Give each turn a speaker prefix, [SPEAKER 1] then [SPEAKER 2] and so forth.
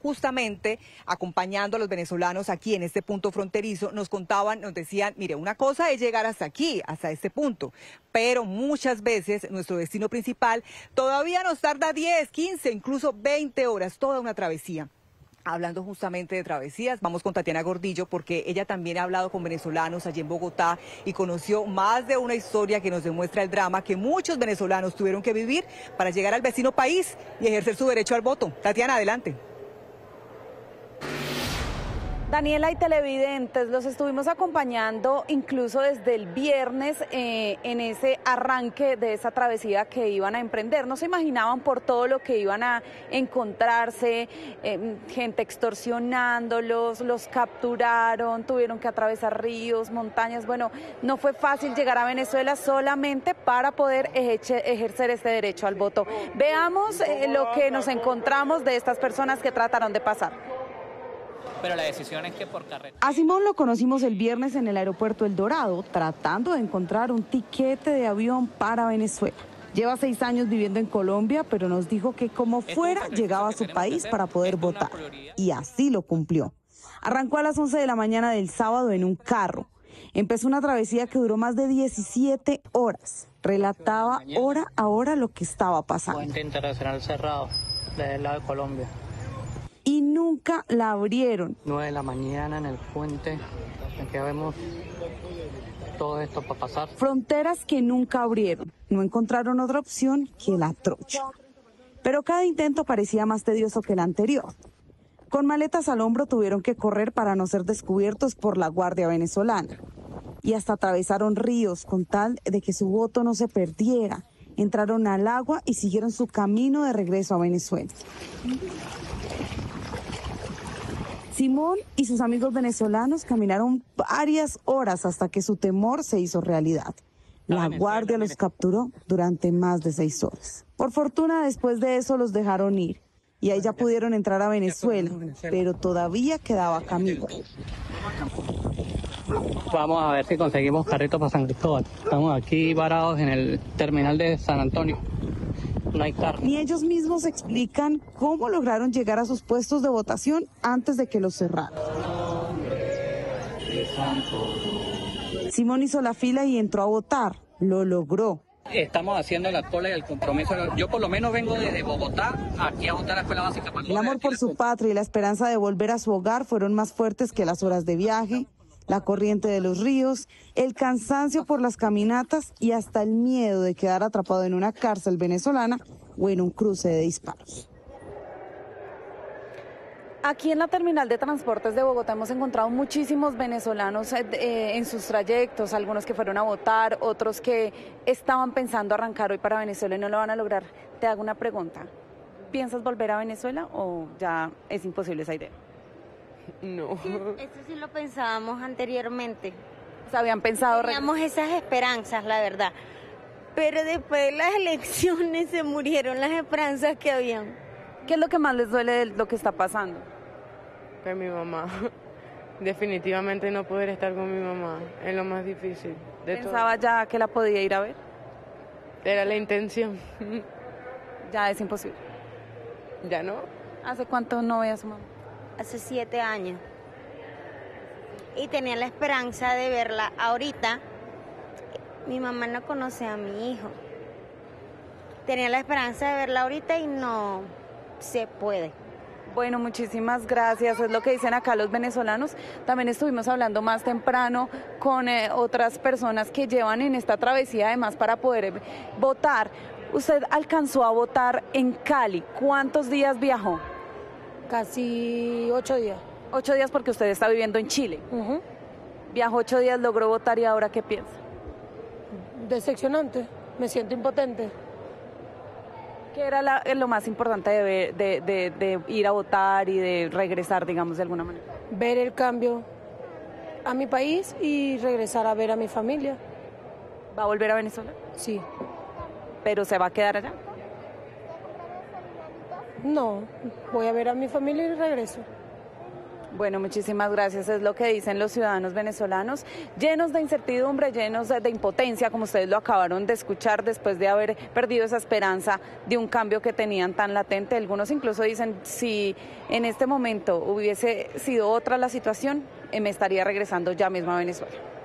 [SPEAKER 1] justamente acompañando a los venezolanos aquí en este punto fronterizo, nos contaban, nos decían, mire, una cosa es llegar hasta aquí, hasta este punto, pero muchas veces nuestro destino principal todavía nos tarda 10, 15, incluso 20 horas, toda una travesía. Hablando justamente de travesías, vamos con Tatiana Gordillo porque ella también ha hablado con venezolanos allí en Bogotá y conoció más de una historia que nos demuestra el drama que muchos venezolanos tuvieron que vivir para llegar al vecino país y ejercer su derecho al voto. Tatiana, adelante.
[SPEAKER 2] Daniela y televidentes, los estuvimos acompañando incluso desde el viernes en ese arranque de esa travesía que iban a emprender. No se imaginaban por todo lo que iban a encontrarse, gente extorsionándolos, los capturaron, tuvieron que atravesar ríos, montañas. Bueno, no fue fácil llegar a Venezuela solamente para poder ejercer este derecho al voto. Veamos lo que nos encontramos de estas personas que trataron de pasar.
[SPEAKER 3] Pero la decisión es que por carretera.
[SPEAKER 2] A Simón lo conocimos el viernes en el aeropuerto El Dorado, tratando de encontrar un tiquete de avión para Venezuela. Lleva 6 años viviendo en Colombia, pero nos dijo que como fuera llegaba a su país para poder votar. Y así lo cumplió. Arrancó a las 11 de la mañana del sábado en un carro. Empezó una travesía que duró más de 17 horas. Relataba hora a hora lo que estaba pasando.
[SPEAKER 3] Puente internacional cerrado, del lado de Colombia.
[SPEAKER 2] Y nunca la abrieron.
[SPEAKER 3] 9 de la mañana en el puente, aquí vemos todo esto para pasar.
[SPEAKER 2] Fronteras que nunca abrieron. No encontraron otra opción que la trocha. Pero cada intento parecía más tedioso que el anterior. Con maletas al hombro tuvieron que correr para no ser descubiertos por la Guardia Venezolana. Y hasta atravesaron ríos con tal de que su voto no se perdiera. Entraron al agua y siguieron su camino de regreso a Venezuela. Simón y sus amigos venezolanos caminaron varias horas hasta que su temor se hizo realidad. La Guardia los capturó durante más de 6 horas. Por fortuna, después de eso los dejaron ir y ahí ya pudieron entrar a Venezuela, pero todavía quedaba camino.
[SPEAKER 3] Vamos a ver si conseguimos carritos para San Cristóbal. Estamos aquí varados en el terminal de San Antonio. No hay carro.
[SPEAKER 2] Ni ellos mismos explican cómo lograron llegar a sus puestos de votación antes de que los cerraran. Simón hizo la fila y entró a votar. Lo logró.
[SPEAKER 3] Estamos haciendo la cola y el compromiso. Yo por lo menos vengo desde Bogotá aquí a votar a la escuela básica.
[SPEAKER 2] El amor por su patria y la esperanza de volver a su hogar fueron más fuertes que las horas de viaje, la corriente de los ríos, el cansancio por las caminatas y hasta el miedo de quedar atrapado en una cárcel venezolana o en un cruce de disparos. Aquí en la terminal de transportes de Bogotá hemos encontrado muchísimos venezolanos en sus trayectos, algunos que fueron a votar, otros que estaban pensando arrancar hoy para Venezuela y no lo van a lograr. Te hago una pregunta. ¿Piensas volver a Venezuela o ya es imposible esa idea?
[SPEAKER 4] No. Sí, eso sí lo pensábamos anteriormente.
[SPEAKER 2] O sea, habían pensado...
[SPEAKER 4] Teníamos esas esperanzas, la verdad. Pero después de las elecciones se murieron las esperanzas que habían.
[SPEAKER 2] ¿Qué es lo que más les duele de lo que está pasando?
[SPEAKER 5] Que mi mamá. Definitivamente no poder estar con mi mamá es lo más difícil.
[SPEAKER 2] ¿Pensaba ya que la podía ir a ver?
[SPEAKER 5] Era la intención.
[SPEAKER 2] Ya es imposible.
[SPEAKER 5] ¿Ya no?
[SPEAKER 2] ¿Hace cuánto no ve a su mamá?
[SPEAKER 4] Hace 7 años. Y tenía la esperanza de verla ahorita. Mi mamá no conoce a mi hijo. Tenía la esperanza de verla ahorita y no se puede.
[SPEAKER 2] Bueno, muchísimas gracias. Es lo que dicen acá los venezolanos. También estuvimos hablando más temprano con otras personas que llevan en esta travesía además para poder votar. Usted alcanzó a votar en Cali. ¿Cuántos días viajó?
[SPEAKER 6] Casi 8 días.
[SPEAKER 2] 8 días porque usted está viviendo en Chile. Viajó 8 días, logró votar y ahora ¿qué piensa?
[SPEAKER 6] Decepcionante, me siento impotente.
[SPEAKER 2] ¿Qué era lo más importante de ir a votar y de regresar, digamos, de alguna manera?
[SPEAKER 6] Ver el cambio a mi país y regresar a ver a mi familia.
[SPEAKER 2] ¿Va a volver a Venezuela?
[SPEAKER 6] Sí.
[SPEAKER 2] ¿Pero se va a quedar allá?
[SPEAKER 6] No, voy a ver a mi familia y regreso.
[SPEAKER 2] Bueno, muchísimas gracias. Es lo que dicen los ciudadanos venezolanos, llenos de incertidumbre, llenos de impotencia, como ustedes lo acabaron de escuchar, después de haber perdido esa esperanza de un cambio que tenían tan latente. Algunos incluso dicen, si en este momento hubiese sido otra la situación, me estaría regresando ya mismo a Venezuela.